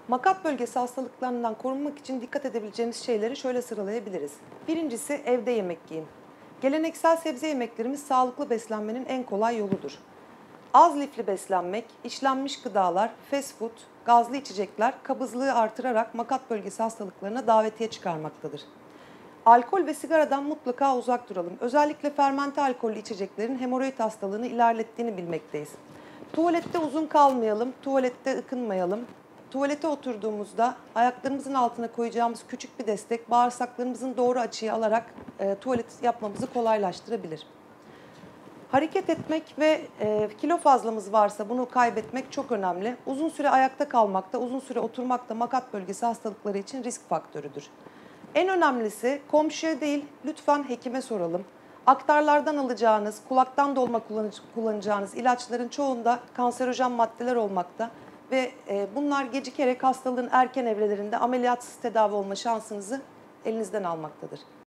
Makat bölgesi hastalıklarından korunmak için dikkat edebileceğimiz şeyleri şöyle sıralayabiliriz. Birincisi evde yemek yiyin. Geleneksel sebze yemeklerimiz sağlıklı beslenmenin en kolay yoludur. Az lifli beslenmek, işlenmiş gıdalar, fast food, gazlı içecekler kabızlığı artırarak makat bölgesi hastalıklarına davetiye çıkarmaktadır. Alkol ve sigaradan mutlaka uzak duralım. Özellikle fermente alkollü içeceklerin hemoroid hastalığını ilerlettiğini bilmekteyiz. Tuvalette uzun kalmayalım, tuvalette ıkınmayalım. Tuvalete oturduğumuzda ayaklarımızın altına koyacağımız küçük bir destek bağırsaklarımızın doğru açıyı alarak tuvalet yapmamızı kolaylaştırabilir. Hareket etmek ve kilo fazlamız varsa bunu kaybetmek çok önemli. Uzun süre ayakta kalmak da, uzun süre oturmak da makat bölgesi hastalıkları için risk faktörüdür. En önemlisi komşuya değil, lütfen hekime soralım. Aktarlardan alacağınız, kulaktan dolma kullanacağınız ilaçların çoğunda kanserojen maddeler olmakta ve bunlar gecikerek hastalığın erken evrelerinde ameliyatsız tedavi olma şansınızı elinizden almaktadır.